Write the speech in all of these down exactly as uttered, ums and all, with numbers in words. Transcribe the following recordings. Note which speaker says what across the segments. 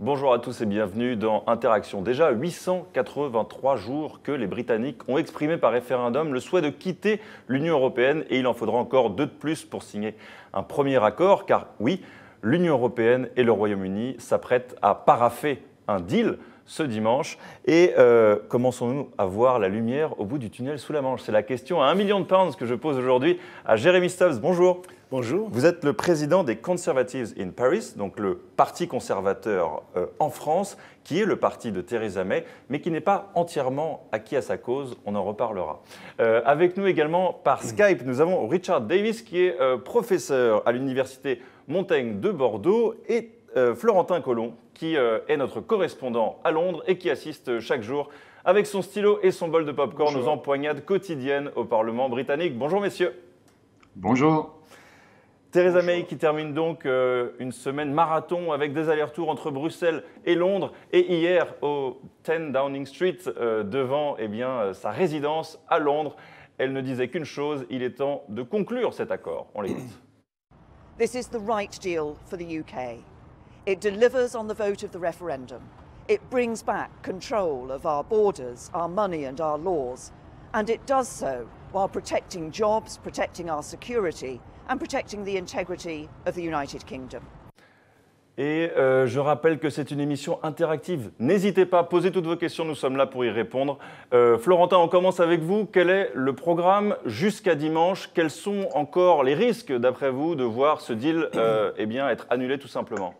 Speaker 1: bonjour à tous et bienvenue dans Interaction. Déjà huit cent quatre-vingt-trois jours que les Britanniques ont exprimé par référendum le souhait de quitter l'Union européenne et il en faudra encore deux de plus pour signer un premier accord car oui, l'Union européenne et le Royaume-Uni s'apprêtent à paraffer un deal ce dimanche. Et euh, commençons-nous à voir la lumière au bout du tunnel sous la Manche? C'est la question à un million de pounds que je pose aujourd'hui à Jeremy Stubbs. Bonjour.
Speaker 2: Bonjour.
Speaker 1: Vous êtes le président des Conservatives in Paris, donc le parti conservateur euh, en France, qui est le parti de Theresa May, mais qui n'est pas entièrement acquis à sa cause. On en reparlera. Euh, avec nous également par Skype, nous avons Richard Davis, qui est euh, professeur à l'université Montaigne de Bordeaux, et euh, Florentin Collomb, qui euh, est notre correspondant à Londres et qui assiste chaque jour avec son stylo et son bol de popcorn aux empoignades quotidiennes au Parlement britannique. Bonjour messieurs.
Speaker 3: Bonjour.
Speaker 1: Theresa May qui termine donc euh, une semaine marathon avec des allers-retours entre Bruxelles et Londres. Et hier, au dix Downing Street, euh, devant eh bien, euh, sa résidence à Londres, elle ne disait qu'une chose, il est temps de conclure cet accord. On l'écoute.
Speaker 4: This is the right deal for the U K. It delivers on the vote of the referendum. It brings back control of our borders, our money and our laws. And it does so while protecting jobs, protecting our security and protecting the integrity of the United Kingdom.
Speaker 1: Et euh, je rappelle que c'est une émission interactive. N'hésitez pas, posez toutes vos questions, nous sommes là pour y répondre. Euh, Florentin, on commence avec vous. Quel est le programme jusqu'à dimanche? Quels sont encore les risques, d'après vous, de voir ce deal euh, eh bien, être annulé tout simplement?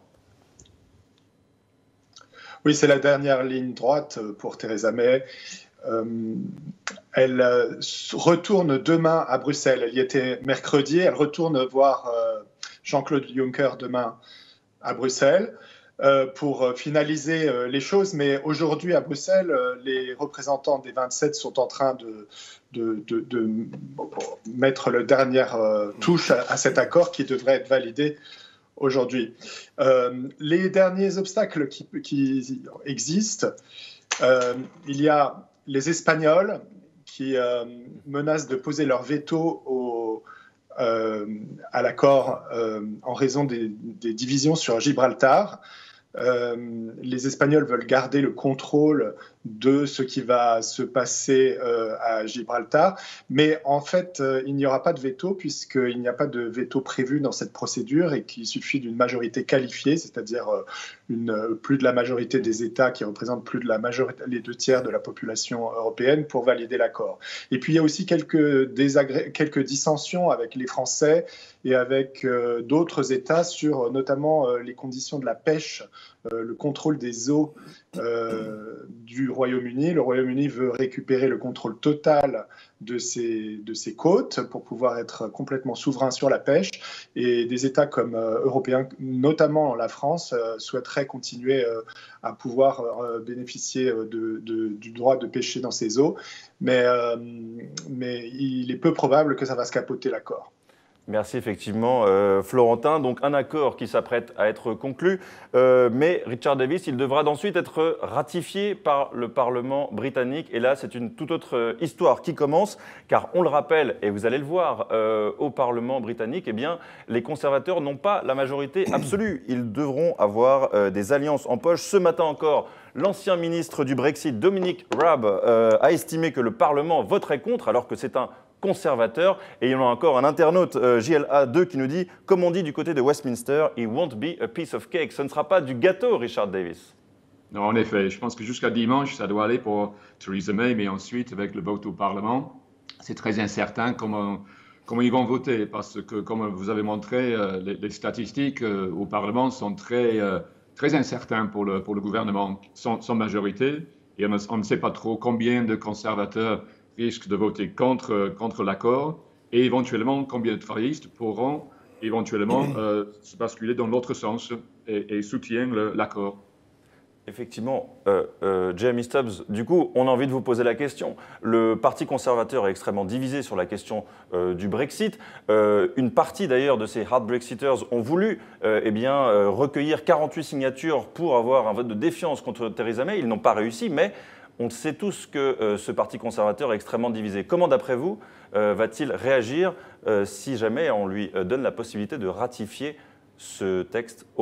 Speaker 2: Oui, c'est la dernière ligne droite pour Theresa May. Euh, elle euh, retourne demain à Bruxelles. Elle y était mercredi. Elle retourne voir euh, Jean-Claude Juncker demain à Bruxelles euh, pour finaliser euh, les choses. Mais aujourd'hui à Bruxelles, euh, les représentants des vingt-sept sont en train de, de, de, de mettre le dernière euh, touche à, à cet accord qui devrait être validé aujourd'hui. Euh, les derniers obstacles qui, qui existent, euh, il y a les Espagnols qui euh, menacent de poser leur veto au, euh, à l'accord euh, en raison des, des divisions sur Gibraltar. Euh, les Espagnols veulent garder le contrôle de ce qui va se passer euh, à Gibraltar, mais en fait, euh, il n'y aura pas de veto puisqu'il n'y a pas de veto prévu dans cette procédure et qu'il suffit d'une majorité qualifiée, c'est-à-dire euh, une, plus de la majorité des États qui représentent plus de la majorité, les deux tiers de la population européenne pour valider l'accord. Et puis il y a aussi quelques, désagré- quelques dissensions avec les Français et avec euh, d'autres États sur euh, notamment euh, les conditions de la pêche, euh, le contrôle des eaux euh, du Royaume-Uni. Le Royaume-Uni veut récupérer le contrôle total de ses, de ses côtes pour pouvoir être complètement souverain sur la pêche. Et des États comme euh, européens, notamment la France, euh, souhaiteraient continuer euh, à pouvoir euh, bénéficier de, de, du droit de pêcher dans ces eaux. Mais, euh, mais il est peu probable que ça va se capoter l'accord.
Speaker 1: Merci effectivement euh, Florentin. Donc un accord qui s'apprête à être conclu, euh, mais Richard Davis, il devra ensuite être ratifié par le Parlement britannique. Et là, c'est une toute autre histoire qui commence, car on le rappelle, et vous allez le voir, euh, au Parlement britannique, eh bien, les conservateurs n'ont pas la majorité absolue. Ils devront avoir euh, des alliances en poche. Ce matin encore, l'ancien ministre du Brexit, Dominic Raab, euh, a estimé que le Parlement voterait contre, alors que c'est un conservateur. Et il y en a encore un internaute, euh, J L A deux, qui nous dit, comme on dit du côté de Westminster, it won't be a piece of cake. Ce ne sera pas du gâteau, Richard Davis.
Speaker 3: Non, en effet, je pense que jusqu'à dimanche, ça doit aller pour Theresa May, mais ensuite, avec le vote au Parlement, c'est très incertain comment, comment ils vont voter, parce que, comme vous avez montré, euh, les, les statistiques euh, au Parlement sont très, euh, très incertains pour le, pour le gouvernement, sans, sans majorité, et on, on ne sait pas trop combien de conservateurs risquent de voter contre, contre l'accord, et éventuellement combien de travaillistes pourront éventuellement euh, se basculer dans l'autre sens et, et soutiennent l'accord.
Speaker 1: Effectivement, euh, euh, Jeremy Stubbs, du coup, on a envie de vous poser la question. Le Parti conservateur est extrêmement divisé sur la question euh, du Brexit. Euh, une partie d'ailleurs de ces hard Brexiters ont voulu euh, eh bien, euh, recueillir quarante-huit signatures pour avoir un vote de défiance contre Theresa May. Ils n'ont pas réussi, mais on sait tous que euh, ce Parti conservateur est extrêmement divisé. Comment, d'après vous, euh, va-t-il réagir euh, si jamais on lui donne la possibilité de ratifier ce texte au Parlement ?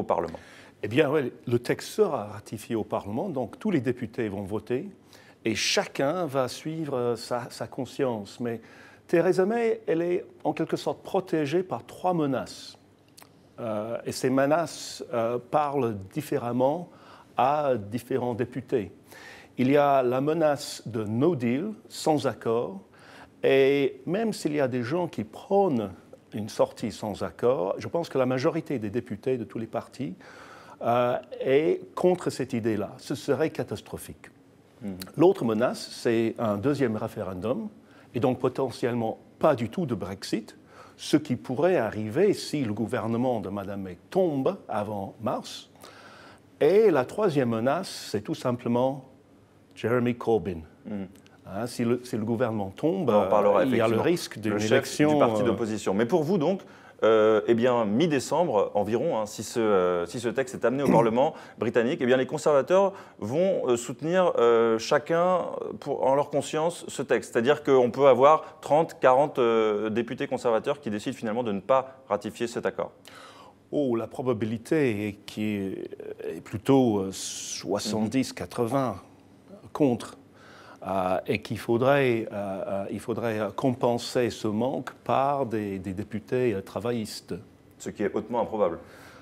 Speaker 5: Eh bien, ouais, le texte sera ratifié au Parlement, donc tous les députés vont voter et chacun va suivre sa, sa conscience. Mais Theresa May, elle est en quelque sorte protégée par trois menaces. Euh, et ces menaces euh, parlent différemment à différents députés. Il y a la menace de no deal, sans accord, et même s'il y a des gens qui prônent une sortie sans accord, je pense que la majorité des députés de tous les partis euh, est contre cette idée-là. Ce serait catastrophique. Mmh. L'autre menace, c'est un deuxième référendum, et donc potentiellement pas du tout de Brexit, ce qui pourrait arriver si le gouvernement de Mme May tombe avant mars. Et la troisième menace, c'est tout simplement Jeremy Corbyn. Mmh. Hein, si, le, si le gouvernement tombe,
Speaker 1: parlera,
Speaker 5: il y a le risque d'une
Speaker 1: le
Speaker 5: élection...
Speaker 1: chef du parti d'opposition. Mais pour vous, donc, euh, eh bien, mi-décembre environ, hein, si, ce, euh, si ce texte est amené au Parlement britannique, eh bien, les conservateurs vont euh, soutenir euh, chacun, pour, en leur conscience, ce texte. C'est-à-dire qu'on peut avoir trente, quarante euh, députés conservateurs qui décident finalement de ne pas ratifier cet accord.
Speaker 5: Oh, la probabilité est, qui est plutôt soixante-dix quatre-vingts contre. Euh, et qu'il faudrait, euh, il faudrait compenser ce manque par des, des députés euh, travaillistes.
Speaker 1: Ce qui est hautement improbable.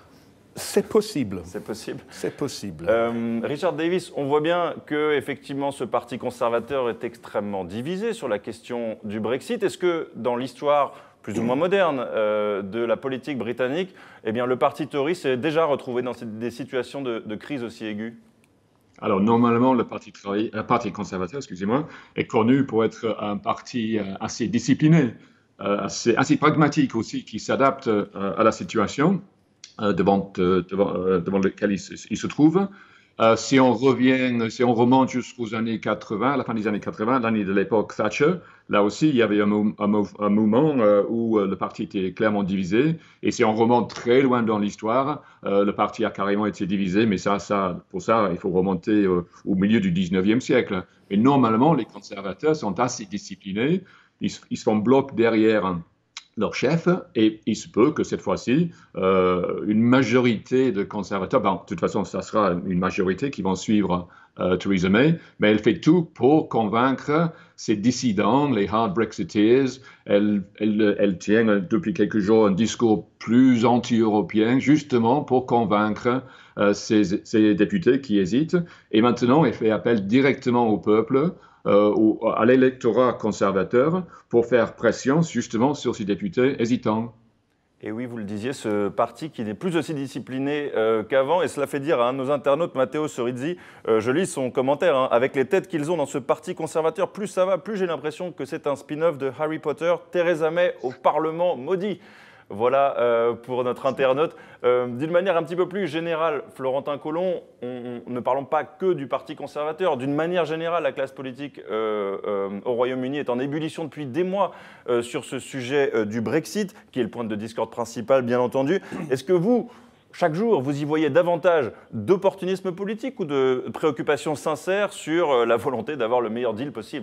Speaker 5: C'est possible.
Speaker 1: C'est possible.
Speaker 5: C'est possible.
Speaker 1: Euh, Richard Davis, on voit bien que effectivement ce parti conservateur est extrêmement divisé sur la question du Brexit. Est-ce que dans l'histoire plus ou moins moderne euh, de la politique britannique, eh bien, le parti Tory s'est déjà retrouvé dans des situations de, de crise aussi aiguës?
Speaker 3: Alors, normalement, le parti, le parti conservateur, excusez-moi, est connu pour être un parti assez discipliné, assez, assez pragmatique aussi, qui s'adapte à la situation devant, devant, devant laquelle il se, il se trouve. Euh, si on revient, si on remonte jusqu'aux années quatre-vingts, la fin des années quatre-vingts, l'année de l'époque Thatcher, là aussi, il y avait un, mou un, mou un mouvement euh, où euh, le parti était clairement divisé. Et si on remonte très loin dans l'histoire, euh, le parti a carrément été divisé. Mais ça, ça, pour ça, il faut remonter euh, au milieu du dix-neuvième siècle. Et normalement, les conservateurs sont assez disciplinés. Ils, ils se font bloc derrière leur chef, et il se peut que cette fois-ci, euh, une majorité de conservateurs, ben, de toute façon, ça sera une majorité qui vont suivre euh, Theresa May, mais elle fait tout pour convaincre ces dissidents, les hard Brexiteers. Elle, elle, elle tient depuis quelques jours un discours plus anti-européen, justement pour convaincre euh, ces, ces députés qui hésitent. Et maintenant, elle fait appel directement au peuple, Euh, au, à l'électorat conservateur pour faire pression justement sur ces députés hésitants.
Speaker 1: Et oui, vous le disiez, ce parti qui n'est plus aussi discipliné euh, qu'avant, et cela fait dire à un de nos internautes, Matteo Sorizzi, euh, je lis son commentaire, hein, avec les têtes qu'ils ont dans ce parti conservateur, plus ça va, plus j'ai l'impression que c'est un spin-off de Harry Potter, Theresa May au Parlement maudit. Voilà euh, pour notre internaute. Euh, D'une manière un petit peu plus générale, Florentin Collomb, on, on, ne parlons pas que du Parti conservateur. D'une manière générale, la classe politique euh, euh, au Royaume-Uni est en ébullition depuis des mois euh, sur ce sujet euh, du Brexit, qui est le point de discorde principal, bien entendu. Est-ce que vous, chaque jour, vous y voyez davantage d'opportunisme politique ou de préoccupation sincère sur euh, la volonté d'avoir le meilleur deal possible ?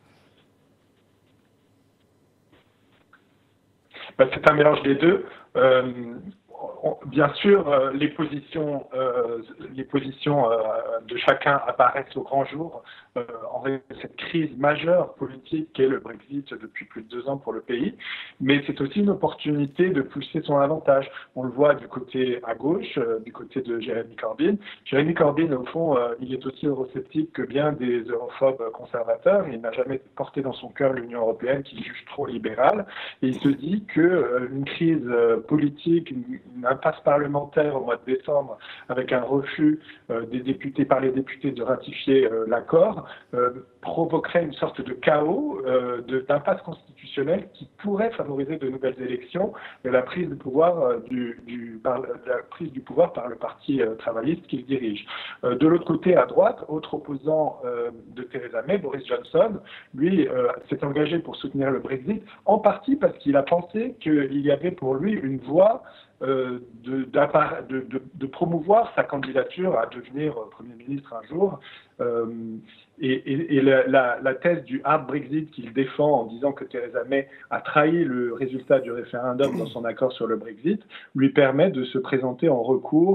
Speaker 2: C'est un mélange des deux. Euh, on, bien sûr, euh, les positions, euh, les positions euh, de chacun apparaissent au grand jour euh, en raison de cette crise majeure politique qu'est le Brexit depuis plus de deux ans pour le pays. Mais c'est aussi une opportunité de pousser son avantage. On le voit du côté à gauche, euh, du côté de Jeremy Corbyn. Jeremy Corbyn, au fond, euh, il est aussi eurosceptique que bien des europhobes conservateurs. Il n'a jamais porté dans son cœur l'Union européenne qu'il juge trop libérale. Et il se dit que euh, une crise euh, politique, une, une impasse parlementaire au mois de décembre, avec un refus euh, des députés par les députés de ratifier euh, l'accord, euh, provoquerait une sorte de chaos, euh, d'impasse constitutionnelle qui pourrait favoriser de nouvelles élections et la prise de pouvoir euh, du, du par, la prise du pouvoir par le parti euh, travailliste qu'il dirige. Euh, de l'autre côté, à droite, autre opposant euh, de Theresa May, Boris Johnson, lui euh, s'est engagé pour soutenir le Brexit, en partie parce qu'il a pensé qu'il y avait pour lui une voie Euh, de, de, de, de promouvoir sa candidature à devenir Premier ministre un jour. Euh, et et, et la, la, la thèse du hard Brexit qu'il défend en disant que Theresa May a trahi le résultat du référendum dans son accord sur le Brexit lui permet de se présenter en recours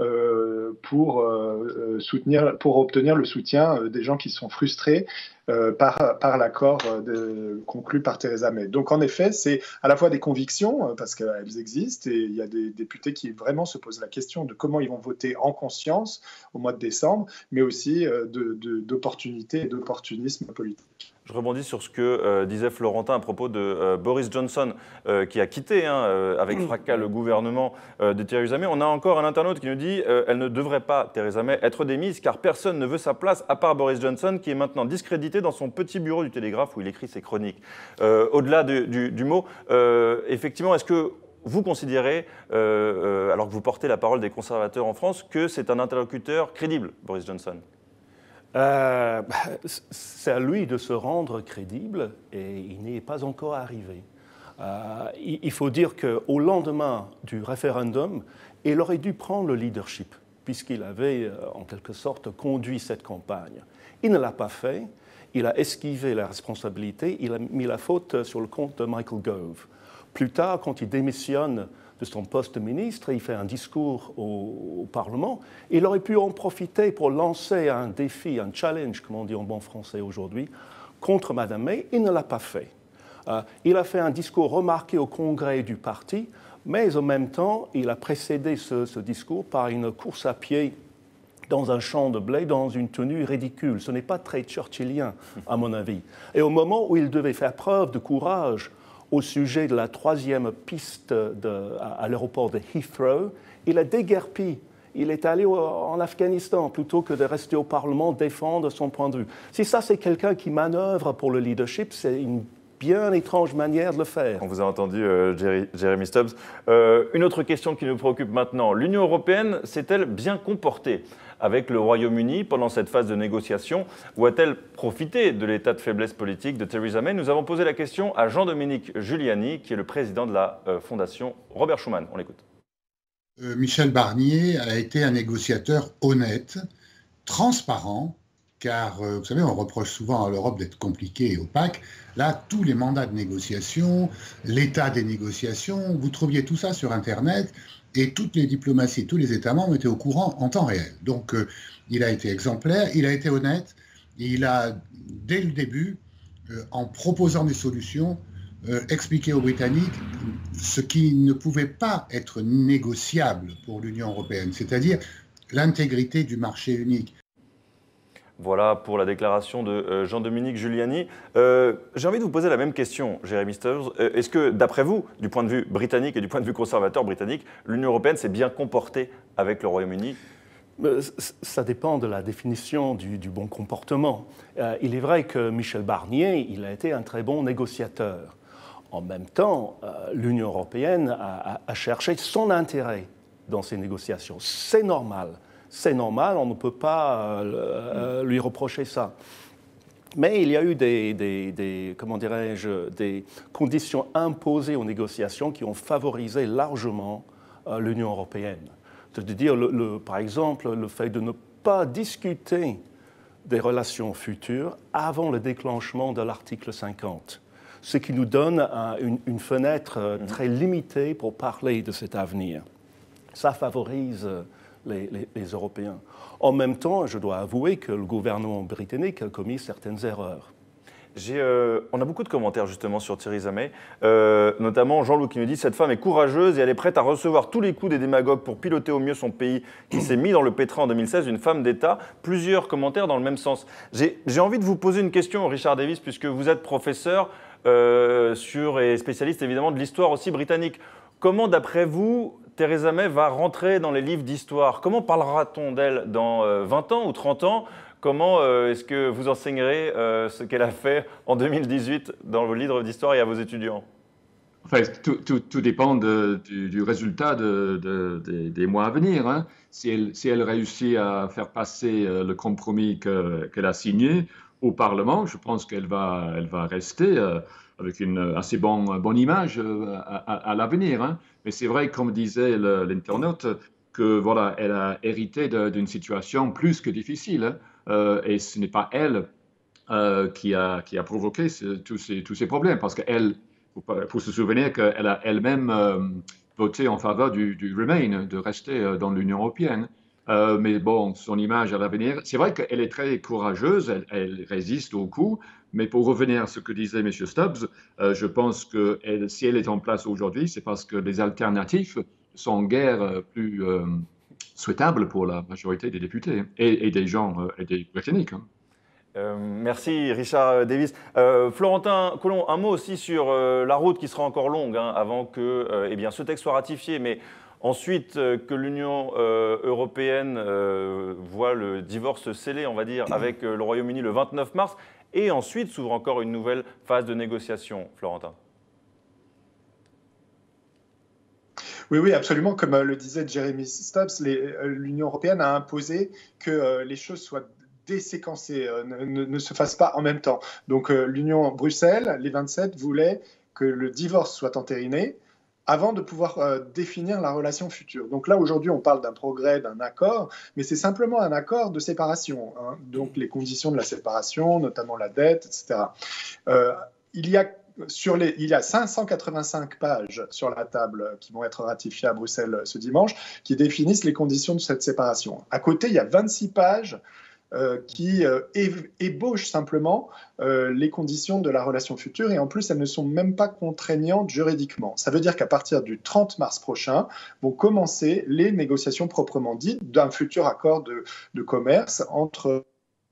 Speaker 2: euh, pour, euh, soutenir, pour obtenir le soutien euh, des gens qui sont frustrés euh, par, par l'accord euh, conclu par Theresa May. Donc en effet, c'est à la fois des convictions, euh, parce qu'elles existent, et il y a des députés qui vraiment se posent la question de comment ils vont voter en conscience au mois de décembre, mais aussi euh, de, de, d'opportunités et d'opportunisme politique.
Speaker 1: Je rebondis sur ce que euh, disait Florentin à propos de euh, Boris Johnson, euh, qui a quitté hein, euh, avec fracas le gouvernement euh, de Theresa May. On a encore un internaute qui nous dit euh, elle ne devrait pas, Theresa May, être démise, car personne ne veut sa place à part Boris Johnson, qui est maintenant discrédité dans son petit bureau du Télégraphe où il écrit ses chroniques. Euh, au-delà du, du, du mot, euh, effectivement, est-ce que vous considérez, euh, euh, alors que vous portez la parole des conservateurs en France, que c'est un interlocuteur crédible, Boris Johnson ?
Speaker 5: Euh, c'est à lui de se rendre crédible et il n'y est pas encore arrivé. Euh, il faut dire qu'au lendemain du référendum, il aurait dû prendre le leadership puisqu'il avait en quelque sorte conduit cette campagne. Il ne l'a pas fait, il a esquivé la responsabilité, il a mis la faute sur le compte de Michael Gove. Plus tard, quand il démissionne de son poste de ministre, il fait un discours au, au Parlement. Il aurait pu en profiter pour lancer un défi, un challenge, comme on dit en bon français aujourd'hui, contre Mme May. Il ne l'a pas fait. Euh, il a fait un discours remarqué au congrès du parti, mais en même temps, il a précédé ce, ce discours par une course à pied dans un champ de blé, dans une tenue ridicule. Ce n'est pas très churchillien, à mon avis. Et au moment où il devait faire preuve de courage au sujet de la troisième piste de, à, à l'aéroport de Heathrow, il a déguerpi. Il est allé au, en Afghanistan plutôt que de rester au Parlement défendre son point de vue. Si ça, c'est quelqu'un qui manœuvre pour le leadership, c'est une bien étrange manière de le faire.
Speaker 1: On vous a entendu, euh, Jerry, Jeremy Stubbs. Euh, une autre question qui nous préoccupe maintenant. L'Union européenne s'est-elle bien comportée avec le Royaume-Uni pendant cette phase de négociation, ou a-t-elle profité de l'état de faiblesse politique de Theresa May? Nous avons posé la question à Jean-Dominique Giuliani, qui est le président de la euh, fondation Robert Schuman. On l'écoute.
Speaker 6: Euh, Michel Barnier a été un négociateur honnête, transparent, car, euh, vous savez, on reproche souvent à l'Europe d'être compliquée et opaque. Là, tous les mandats de négociation, l'état des négociations, vous trouviez tout ça sur Internet, et toutes les diplomaties, tous les États membres étaient au courant en temps réel. Donc, euh, il a été exemplaire, il a été honnête, il a, dès le début, euh, en proposant des solutions, euh, expliqué aux Britanniques ce qui ne pouvait pas être négociable pour l'Union européenne, c'est-à-dire l'intégrité du marché unique.
Speaker 1: Voilà pour la déclaration de euh, Jean-Dominique Giuliani. Euh, j'ai envie de vous poser la même question, Jeremy Stubbs. Euh, est-ce que, d'après vous, du point de vue britannique et du point de vue conservateur britannique, l'Union européenne s'est bien comportée avec le Royaume-Uni ?
Speaker 5: Ça dépend de la définition du, du bon comportement. Euh, il est vrai que Michel Barnier, il a été un très bon négociateur. En même temps, euh, l'Union européenne a, a, a cherché son intérêt dans ces négociations. C'est normal. C'est normal, on ne peut pas euh, lui reprocher ça. Mais il y a eu des, des, des, comment dirais-je, des conditions imposées aux négociations qui ont favorisé largement euh, l'Union européenne. C'est-à-dire, le, le, par exemple, le fait de ne pas discuter des relations futures avant le déclenchement de l'article cinquante, ce qui nous donne un, une, une fenêtre euh, très limitée pour parler de cet avenir. Ça favorise euh, Les, les, les Européens. En même temps, je dois avouer que le gouvernement britannique a commis certaines erreurs.
Speaker 1: J'ai, euh, on a beaucoup de commentaires justement sur Theresa May, euh, notamment Jean-Loup qui nous dit « Cette femme est courageuse et elle est prête à recevoir tous les coups des démagogues pour piloter au mieux son pays qui s'est mis dans le pétrin en deux mille seize, une femme d'État ». Plusieurs commentaires dans le même sens. J'ai, j'ai envie de vous poser une question, Richard Davis, puisque vous êtes professeur euh, sur, et spécialiste évidemment de l'histoire aussi britannique. Comment, d'après vous, Theresa May va rentrer dans les livres d'histoire? Comment parlera-t-on d'elle dans vingt ans ou trente ans? Comment euh, est-ce que vous enseignerez euh, ce qu'elle a fait en deux mille dix-huit dans vos livres d'histoire et à vos étudiants?
Speaker 3: Enfin, tout, tout, tout dépend de, du, du résultat de, de, de, des mois à venir. Hein. Si, elle, si elle réussit à faire passer euh, le compromis que, qu'elle a signé au Parlement, je pense qu'elle va, elle va rester euh, avec une assez bon, bonne image euh, à, à, à l'avenir. Hein. Mais c'est vrai, comme disait le, l'internaute, que voilà, elle a hérité de, d'une situation plus que difficile. Hein. Euh, et ce n'est pas elle euh, qui, a, qui a provoqué ce, tous, ces, tous ces problèmes, parce qu'elle, il faut se souvenir qu'elle a elle-même euh, voté en faveur du, du Remain, de rester dans l'Union européenne. Euh, mais bon, son image à l'avenir, c'est vrai qu'elle est très courageuse, elle, elle résiste au coup, mais pour revenir à ce que disait M. Stubbs, euh, je pense que elle, si elle est en place aujourd'hui, c'est parce que les alternatives sont guère plus euh, souhaitables pour la majorité des députés et, et des gens, euh, et des Britanniques. Hein.
Speaker 1: Euh, merci Richard Davis. Euh, Florentin Collomb, un mot aussi sur euh, la route qui sera encore longue hein, avant que euh, eh bien, ce texte soit ratifié, mais ensuite euh, que l'Union euh, européenne euh, voit le divorce scellé, on va dire, avec euh, le Royaume-Uni le vingt-neuf mars, et ensuite s'ouvre encore une nouvelle phase de négociation. Florentin.
Speaker 2: Oui, oui, absolument. Comme euh, le disait Jeremy Stubbs, euh, l'Union européenne a imposé que euh, les choses soient déséquencées, euh, ne, ne se fassent pas en même temps. Donc euh, l'Union Bruxelles, les vingt-sept, voulaient que le divorce soit entériné avant de pouvoir euh, définir la relation future. Donc là, aujourd'hui, on parle d'un progrès, d'un accord, mais c'est simplement un accord de séparation. Hein. Donc les conditions de la séparation, notamment la dette, et cetera. Euh, il y a Sur les, il y a cinq cent quatre-vingt-cinq pages sur la table qui vont être ratifiées à Bruxelles ce dimanche, qui définissent les conditions de cette séparation. À côté, il y a vingt-six pages euh, qui euh, ébauchent simplement euh, les conditions de la relation future, et en plus, elles ne sont même pas contraignantes juridiquement. Ça veut dire qu'à partir du trente mars prochain, vont commencer les négociations proprement dites d'un futur accord de, de commerce entre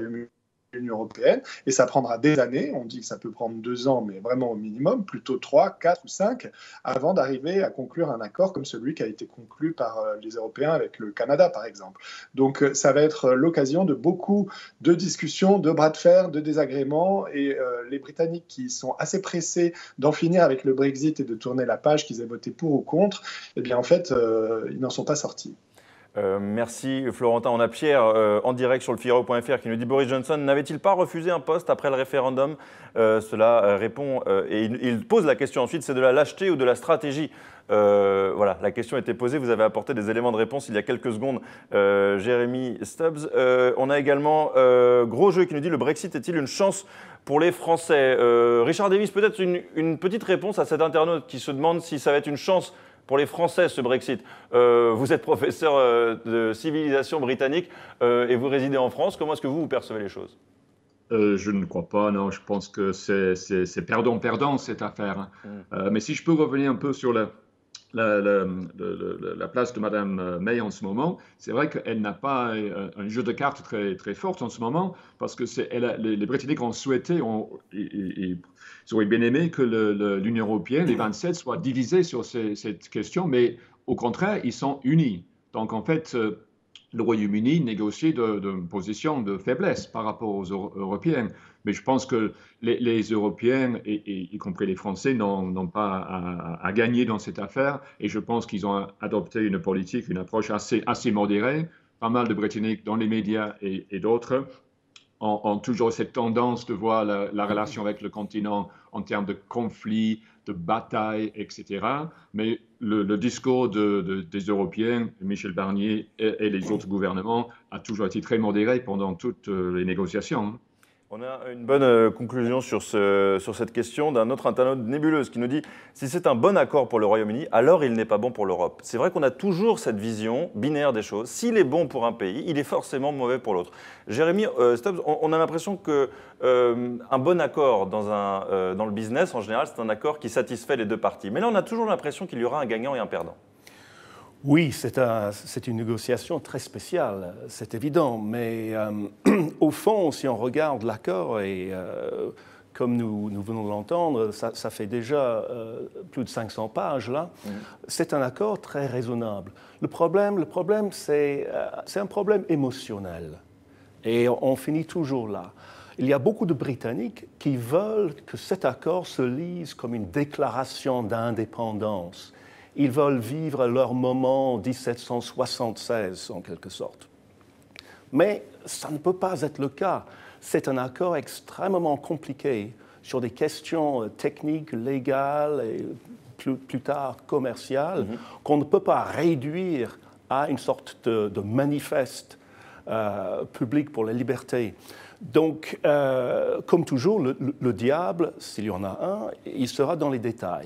Speaker 2: l'Union européenne, et ça prendra des années, on dit que ça peut prendre deux ans, mais vraiment au minimum, plutôt trois, quatre ou cinq, avant d'arriver à conclure un accord comme celui qui a été conclu par les Européens avec le Canada, par exemple. Donc ça va être l'occasion de beaucoup de discussions, de bras de fer, de désagréments, et euh, les Britanniques qui sont assez pressés d'en finir avec le Brexit et de tourner la page, qu'ils aient voté pour ou contre, eh bien en fait, euh, ils n'en sont pas sortis.
Speaker 1: Euh, merci Florentin. On a Pierre euh, en direct sur le Figaro point F R qui nous dit Boris Johnson n'avait-il pas refusé un poste après le référendum euh, Cela euh, répond euh, et il, il pose la question ensuite, c'est de la lâcheté ou de la stratégie euh, Voilà, la question était posée, vous avez apporté des éléments de réponse il y a quelques secondes, euh, Jeremy Stubbs. Euh, on a également euh, Gros Jeu qui nous dit le Brexit est-il une chance pour les Français euh, Richard Davis, peut-être une, une petite réponse à cet internaute qui se demande si ça va être une chance pour les Français, ce Brexit. Euh, vous êtes professeur euh, de civilisation britannique euh, et vous résidez en France. Comment est-ce que vous, vous percevez les choses ?
Speaker 3: euh, Je ne crois pas, non. Je pense que c'est perdant-perdant, cette affaire. Mm. Euh, mais si je peux revenir un peu sur la, la, la, la, la place de Mme May en ce moment, c'est vrai qu'elle n'a pas un jeu de cartes très, très fort en ce moment, parce que elle a, les, les Britanniques ont souhaité, ont, et, et, ils auraient bien aimé que l'Union européenne, les vingt-sept, soient divisés sur ces, cette question, mais au contraire, ils sont unis. Donc en fait, le Royaume-Uni négocie d'une position de faiblesse par rapport aux Européens. Mais je pense que les, les Européens, et, et, y compris les Français, n'ont pas à, à gagner dans cette affaire. Et je pense qu'ils ont adopté une politique, une approche assez, assez modérée. Pas mal de Britanniques dans les médias et, et d'autres ont, ont toujours cette tendance de voir la, la relation avec le continent en termes de conflits, de batailles, et cetera. Mais le, le discours de, de, des Européens, Michel Barnier et, et les autres gouvernements, a toujours été très modéré pendant toutes les négociations.
Speaker 1: On a une bonne euh, conclusion sur, ce, sur cette question d'un autre internaute nébuleuse qui nous dit « Si c'est un bon accord pour le Royaume-Uni, alors il n'est pas bon pour l'Europe. » C'est vrai qu'on a toujours cette vision binaire des choses. S'il est bon pour un pays, il est forcément mauvais pour l'autre. Jérémy euh, Stubbs, on, on a l'impression qu'un euh, bon accord dans, un, euh, dans le business, en général, c'est un accord qui satisfait les deux parties. Mais là, on a toujours l'impression qu'il y aura un gagnant et un perdant.
Speaker 5: Oui, c'est un, une négociation très spéciale, c'est évident, mais euh, au fond, si on regarde l'accord, et euh, comme nous, nous venons de l'entendre, ça, ça fait déjà euh, plus de cinq cents pages là, mmh. C'est un accord très raisonnable. Le problème, le problème c'est euh, un problème émotionnel, et on, on finit toujours là. Il y a beaucoup de Britanniques qui veulent que cet accord se lise comme une déclaration d'indépendance. Ils veulent vivre leur moment mille sept cent soixante-seize, en quelque sorte. Mais ça ne peut pas être le cas. C'est un accord extrêmement compliqué sur des questions techniques, légales et plus, plus tard commerciales, mm-hmm. qu'on ne peut pas réduire à une sorte de, de manifeste euh, public pour la liberté. Donc, euh, comme toujours, le, le, le diable, s'il y en a un, il sera dans les détails.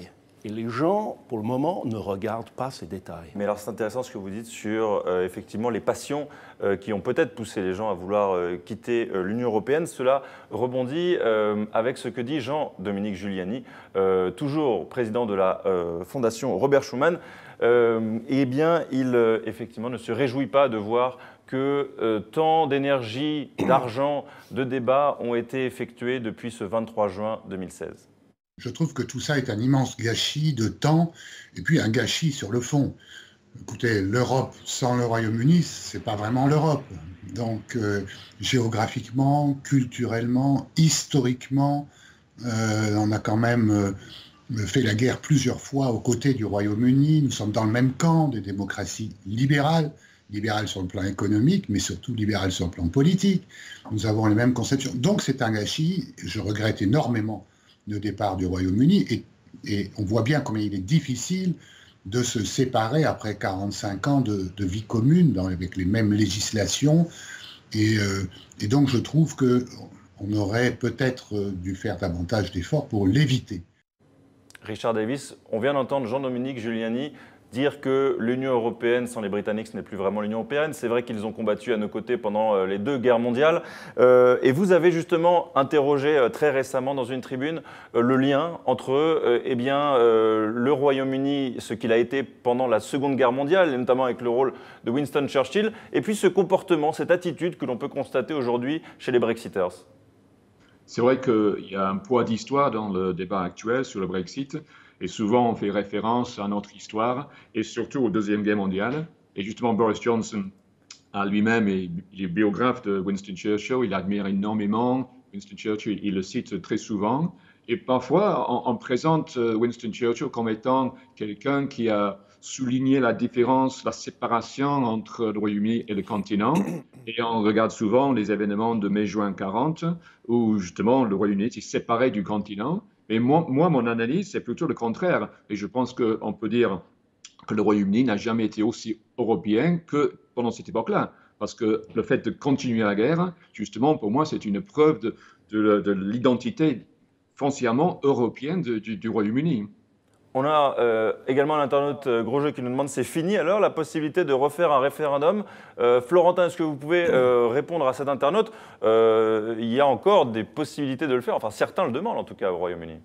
Speaker 5: Et les gens, pour le moment, ne regardent pas ces détails.
Speaker 1: Mais alors c'est intéressant ce que vous dites sur euh, effectivement les passions euh, qui ont peut-être poussé les gens à vouloir euh, quitter euh, l'Union européenne. Cela rebondit euh, avec ce que dit Jean-Dominique Giuliani, euh, toujours président de la euh, Fondation Robert Schuman. Euh, eh bien, il euh, effectivement ne se réjouit pas de voir que euh, tant d'énergie, d'argent, de débats ont été effectués depuis ce vingt-trois juin deux mille seize.
Speaker 6: Je trouve que tout ça est un immense gâchis de temps et puis un gâchis sur le fond. Écoutez, l'Europe sans le Royaume-Uni, c'est pas vraiment l'Europe. Donc, euh, géographiquement, culturellement, historiquement, euh, on a quand même euh, fait la guerre plusieurs fois aux côtés du Royaume-Uni. Nous sommes dans le même camp des démocraties libérales, libérales sur le plan économique, mais surtout libérales sur le plan politique. Nous avons les mêmes conceptions. Donc, c'est un gâchis. Je regrette énormément le départ du Royaume-Uni et, et on voit bien combien il est difficile de se séparer après quarante-cinq ans de, de vie commune dans, avec les mêmes législations et, euh, et donc je trouve qu'on aurait peut-être dû faire davantage d'efforts pour l'éviter.
Speaker 1: Richard Davis, on vient d'entendre Jean-Dominique Giuliani dire que l'Union européenne sans les Britanniques, ce n'est plus vraiment l'Union européenne. C'est vrai qu'ils ont combattu à nos côtés pendant les deux guerres mondiales. Euh, et vous avez justement interrogé euh, très récemment dans une tribune euh, le lien entre euh, eh bien, euh, le Royaume-Uni, ce qu'il a été pendant la Seconde Guerre mondiale, et notamment avec le rôle de Winston Churchill, et puis ce comportement, cette attitude que l'on peut constater aujourd'hui chez les Brexiters.
Speaker 3: C'est vrai qu'il y a un poids d'histoire dans le débat actuel sur le Brexit. Et souvent, on fait référence à notre histoire et surtout aux Deuxième Guerre mondiale. Et justement, Boris Johnson, à lui-même, il est biographe de Winston Churchill. Il admire énormément Winston Churchill. Il le cite très souvent. Et parfois, on, on présente Winston Churchill comme étant quelqu'un qui a souligné la différence, la séparation entre le Royaume-Uni et le continent. Et on regarde souvent les événements de mai-juin quarante, où justement le Royaume-Uni s'est séparé du continent. Mais moi, moi, mon analyse, c'est plutôt le contraire. Et je pense qu'on peut dire que le Royaume-Uni n'a jamais été aussi européen que pendant cette époque-là. Parce que le fait de continuer la guerre, justement, pour moi, c'est une preuve de, de, de l'identité foncièrement européenne de, du, du Royaume-Uni.
Speaker 1: On a euh, également l'internaute euh, Gros Jeu qui nous demande, c'est fini alors la possibilité de refaire un référendum? euh, Florentin, est-ce que vous pouvez euh, répondre à cet internaute? euh, Il y a encore des possibilités de le faire, enfin certains le demandent en tout cas au Royaume-Uni.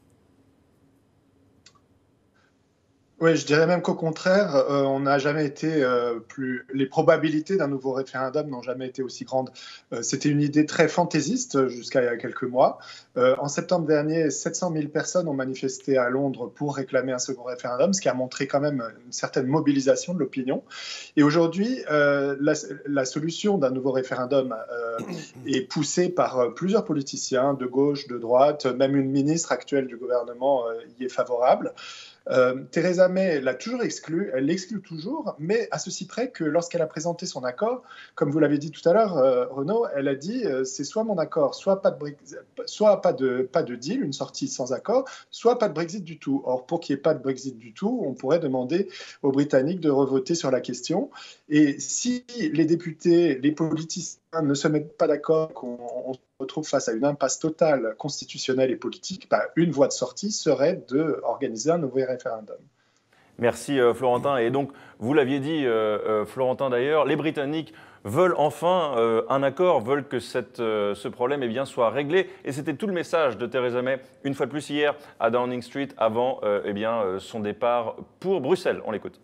Speaker 2: Oui, je dirais même qu'au contraire, euh, on n'a jamais été euh, plus. Les probabilités d'un nouveau référendum n'ont jamais été aussi grandes. Euh, C'était une idée très fantaisiste jusqu'à il y a quelques mois. Euh, en septembre dernier, sept cent mille personnes ont manifesté à Londres pour réclamer un second référendum, ce qui a montré quand même une certaine mobilisation de l'opinion. Et aujourd'hui, euh, la, la solution d'un nouveau référendum euh, est poussée par plusieurs politiciens de gauche, de droite, même une ministre actuelle du gouvernement euh, y est favorable. Euh, Theresa May l'a toujours exclu, elle l'exclut toujours, mais à ceci près que lorsqu'elle a présenté son accord, comme vous l'avez dit tout à l'heure, euh, Renaud, elle a dit euh, c'est soit mon accord, soit pas de Brexit, soit pas de pas de deal, une sortie sans accord, soit pas de Brexit du tout. Or, pour qu'il n'y ait pas de Brexit du tout, on pourrait demander aux Britanniques de revoter sur la question. Et si les députés, les politiciens ne se mettent pas d'accord, qu'on on se retrouve face à une impasse totale constitutionnelle et politique, bah, une voie de sortie serait d'organiser un nouveau référendum.
Speaker 1: Merci euh, Florentin. Et donc, vous l'aviez dit, euh, euh, Florentin d'ailleurs, les Britanniques veulent enfin euh, un accord, veulent que cette, euh, ce problème eh bien, soit réglé. Et c'était tout le message de Theresa May, une fois de plus hier, à Downing Street, avant euh, eh bien, euh, son départ pour Bruxelles. On l'écoute.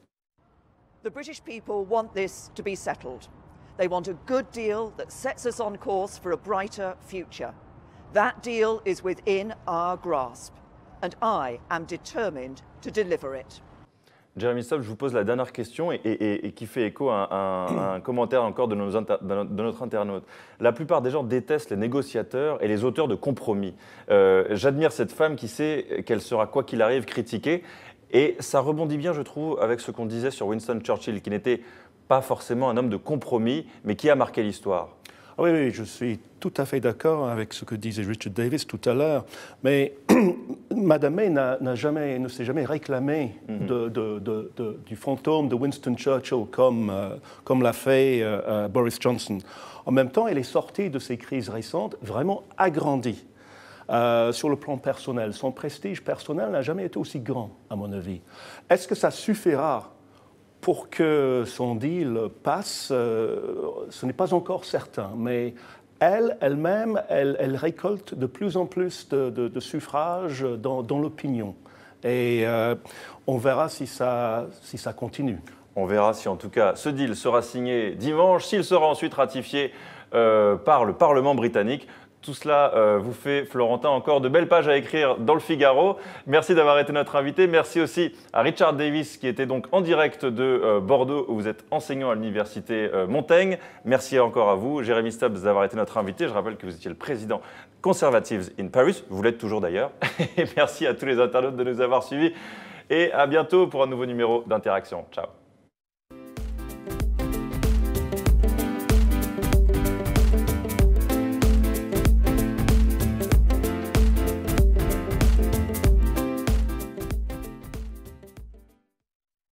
Speaker 4: The British people want this to be settled. They want a good deal that sets us on course for a brighter future. That deal is within our grasp, and I am determined to deliver it.
Speaker 1: Jeremy Stubbs, je vous pose la dernière question et, et, et qui fait écho à un, à un commentaire encore de, nos inter, de notre internaute. La plupart des gens détestent les négociateurs et les auteurs de compromis. Euh, J'admire cette femme qui sait qu'elle sera, quoi qu'il arrive, critiquée. Et ça rebondit bien, je trouve, avec ce qu'on disait sur Winston Churchill, qui n'était pas forcément un homme de compromis, mais qui a marqué l'histoire.
Speaker 5: Oui, oui, je suis tout à fait d'accord avec ce que disait Richard Davis tout à l'heure, mais Madame May n'a jamais, ne s'est jamais réclamée mm-hmm. de, de, de, de, du fantôme de Winston Churchill comme, euh, comme l'a fait euh, Boris Johnson. En même temps, elle est sortie de ces crises récentes vraiment agrandie. euh, sur le plan personnel. Son prestige personnel n'a jamais été aussi grand, à mon avis. Est-ce que ça suffira pour que son deal passe? euh, Ce n'est pas encore certain, mais elle, elle-même, elle, elle récolte de plus en plus de, de, de suffrages dans, dans l'opinion. Et euh, on verra si ça, si ça continue.
Speaker 1: On verra si en tout cas ce deal sera signé dimanche, s'il sera ensuite ratifié euh, par le Parlement britannique. Tout cela euh, vous fait, Florentin, encore de belles pages à écrire dans le Figaro. Merci d'avoir été notre invité. Merci aussi à Richard Davis qui était donc en direct de euh, Bordeaux où vous êtes enseignant à l'université euh, Montaigne. Merci encore à vous, Jérémy Stubbs, d'avoir été notre invité. Je rappelle que vous étiez le président Conservatives in Paris. Vous l'êtes toujours d'ailleurs. Et merci à tous les internautes de nous avoir suivis. Et à bientôt pour un nouveau numéro d'Interaction. Ciao.